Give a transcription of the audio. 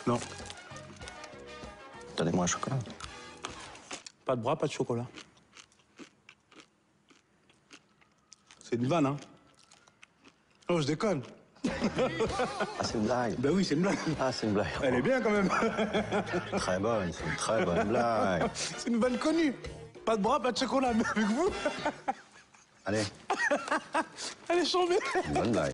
Non. Donnez-moi un chocolat. Pas de bras, pas de chocolat. C'est une vanne, hein? Oh, je déconne. Ah, c'est une blague. Ben oui, c'est une blague. Ah, c'est une blague. Elle est bien quand même. Très bonne, c'est une très bonne blague. C'est une vanne connue. Pas de bras, pas de chocolat, mais avec vous. Allez, Elle est chambée. une bonne blague.